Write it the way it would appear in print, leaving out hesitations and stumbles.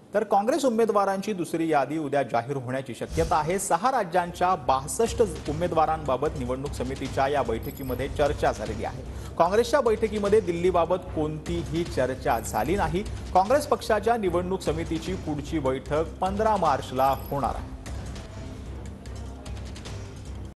तर काँग्रेस उमेदवारांची दुसरी यादी उद्या जाहीर होण्याची शक्यता आहे। 6 राज्यांच्या 62 उमेदवारांबाबत निवडणूक समितीच्या या बैठकीमध्ये चर्चा झालेली आहे। काँग्रेसच्या बैठकीमध्ये दिल्लीबाबत कोणतीही चर्चा झाली नाही। काँग्रेस पक्षाच्या निवडणूक समितीची पुढची बैठक 15 मार्चला होणार आहे।